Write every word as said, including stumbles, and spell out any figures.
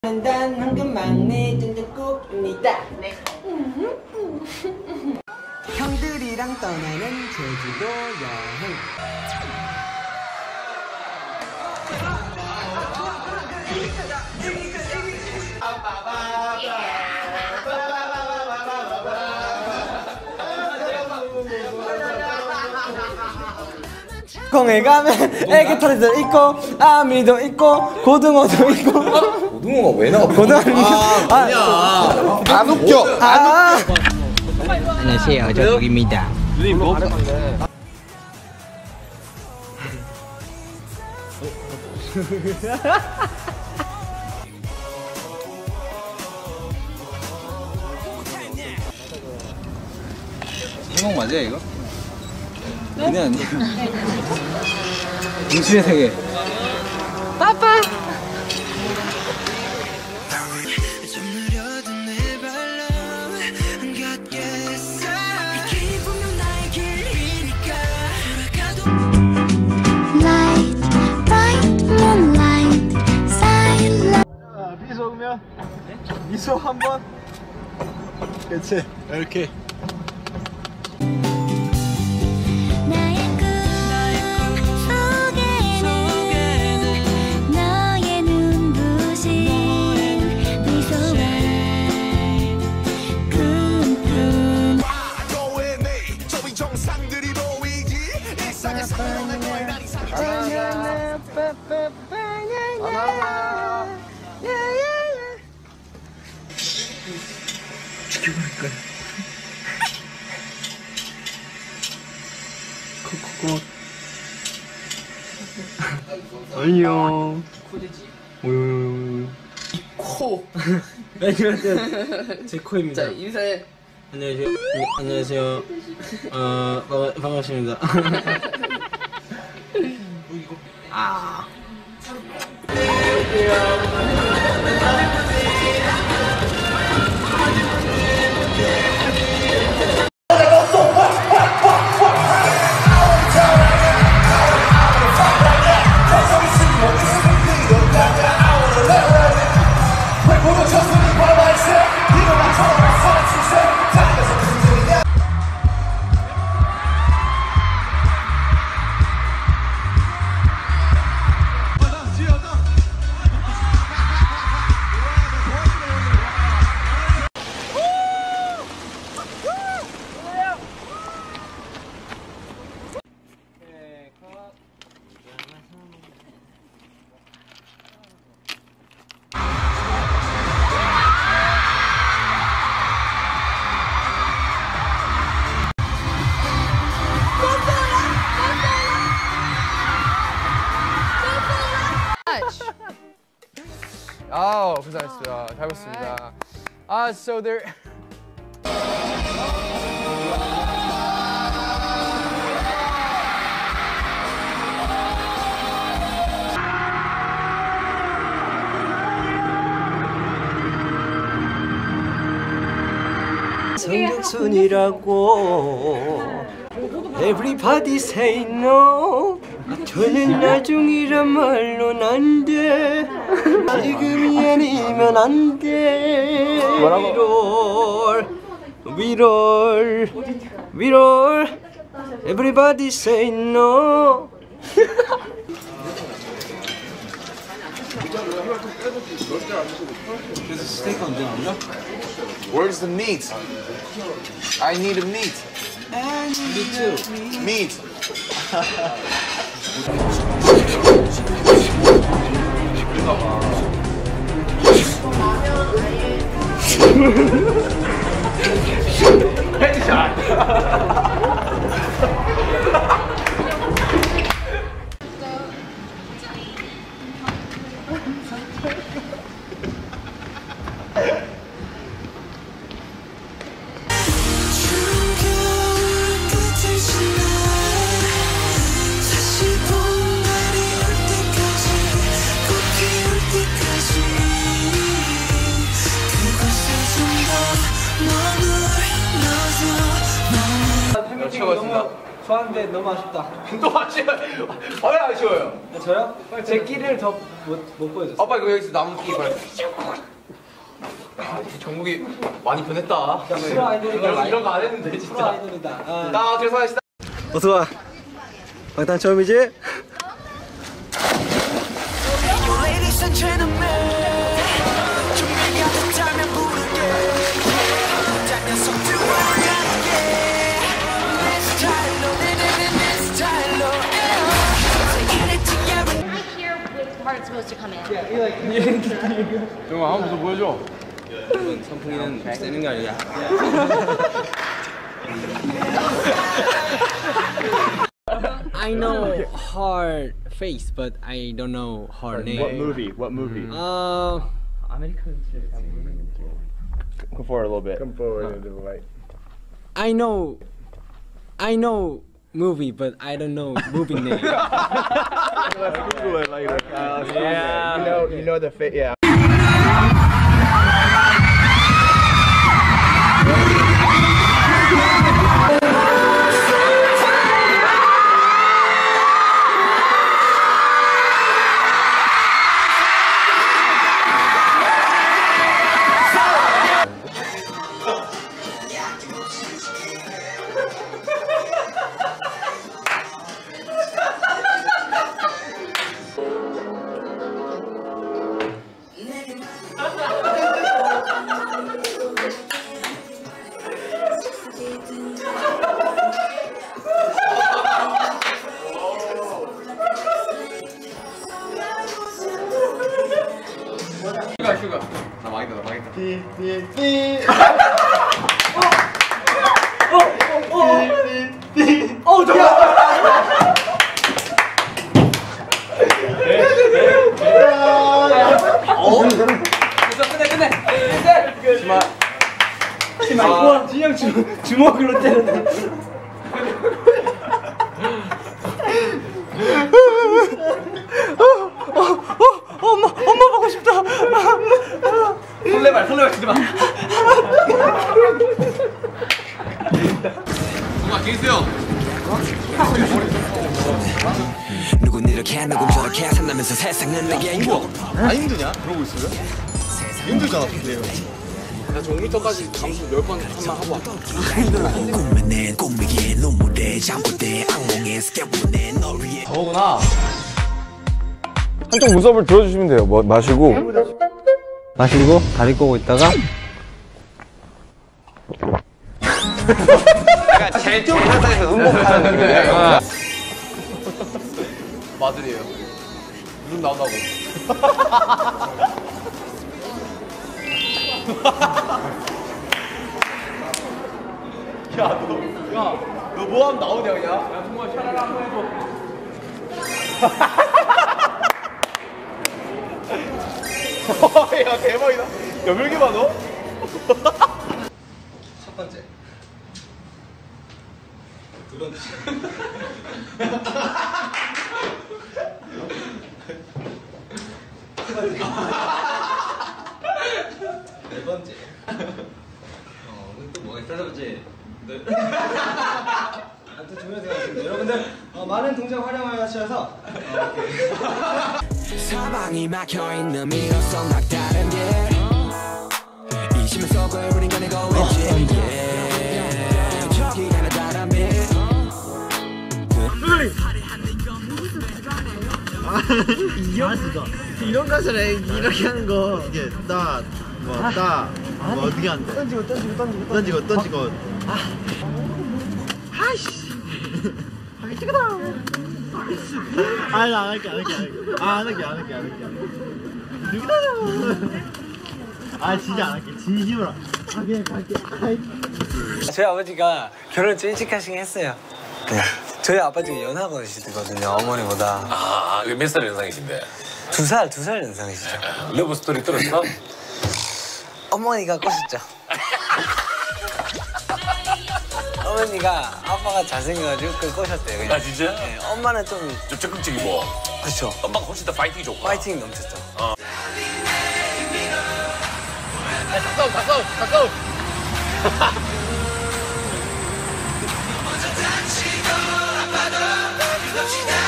단 황금막내 쫀득국입니다. 네. 형들이랑 떠나는 제주도 여행. 공에 가면 애기털이도 있고 아미도 있고 고등어도 있고. 고등어가 왜 나와? 고등어 아, 아니야. 안 웃겨. 안 웃겨. 안녕하세요, 저 독입니다. 누님 뭐? 해먹 맞아 이거? 그냥 아니야. 중심의 세계. 빠빠. 미소 오면 미소 한번. 그렇지. 이렇게. 죽여버릴 거야. 코코코. 안녕. 오요요요. 코. 안녕하세요. 제 코입니다. 자, 인사해. 안녕하세요. 네, 안녕하세요. 어, 반가, 반갑습니다. 아. 아, 고생하셨습니다. 잘 봤습니다. 아, so there. 성적순이라고 Everybody say no. 저는 나중이란 말로는 안 돼. 지금이 아니면 안 돼. 위롤 위롤 위롤 Everybody say no. 그래서 스테이크 언제 나오냐? Where's the meat? I need a meat. Me too. Meat. 치워봤습니다. 좋았는데 너무 아쉽다. 또 아쉬워요. 왜 아쉬워요? 저요? 제 끼를 더 못 못 보여줬어요. 아빠 이거 여기서 나무 끼 빨리. 정국이 많이 변했다. 프로 아이돌이다. 이런, 이런 거 안 했는데 프로 진짜. 아이돌이다. 아. 나 그래서 하시다. 어서 와. 방탄 처음이지? Part supposed to come in. 정아 한번 더 보여줘. 선풍기는 세는 게 아니야. I know her face, but I don't know her name. What movie? What movie? Uh, Come forward a little bit. Come forward into the light. I know, I know movie, but I don't know movie name. Let's Google it later. Uh, yeah. You know, you know the fa- yeah. 슈가 슈가. 나 망했다 나 망했다. 띠띠띠. 어, 잠깐. 됐어 끝내 끝내. 끝내. 심마. 심마. 와, 진영 주 주먹으로 때렸네. 엄마, 엄마 보고 싶다. 설레발 설레발 치지 마. 정말 계세요. 누군 이렇게 누군 저렇게 산다면서 세상은 내게 행복. 안 힘드냐? 그러고 있어요? 힘들잖아 근데요. 나 종류터까지 감수 열 번 한번 하고 왔다. 꿈에 내 꿈이기에 눈물에 잠꼬대 악몽에 스케보내 널 위해. 저거구나. 한쪽 무섭을 들어주시면 돼요. 뭐 마시고 마시고 다리 꼬고 있다가 약간 제일 제일 상상에서 음복하는 느낌이에요. 마들이에요. 눈 나온다고. 야, 너, 야, 너 뭐 하면 나오냐, 그냥? 야, 정말 샤라라 한번 해줘. 야, 대박이다. 야, 왜 이렇게 많아? 첫 번째. 두 번째. 네 번째. 어, 또 뭐가 있어, 세 번째. 네. 또 중요한 생각입니다. 여러분들 어, 많은 동작 활용하셔서 어, 사방이 막혀있는 미로성 막다른 길 이심을 쏘고 우린 가내고 있지 저기 하나 다른 빛 이런 가사를 이렇게 하는 거 이게 따, 뭐 따, 뭐 어떻게 한대? 던지고 던지고 던지고 던지고 던지고. 하기 찍어다. 아니 안 할게 안 할게 안 할게. 아, 안 할게 안 할게 안 할게. 누구다? 아 진짜 안 할게. 진심으로. 아 그냥 갈게. 저희 아버지가 결혼 좀 일찍 하시긴 했어요. 네. 저희 아버지가 연하거든요, 어머니보다. 아, 몇 살 연상이신데? 두 살, 두 살 연상이시죠. 러브 스토리 들었어? 어머니가 꼬셨죠. 어머니가 아빠가 잘생겨가지고 그걸 꼬셨대요. 그냥. 아, 진짜? 네, 엄마는 좀 좀 적극적이고. 그렇죠. 엄마가 훨씬 더 파이팅이 좋고. 파이팅 넘쳤죠. 어. 가까운, 가까운, 가까운. 지나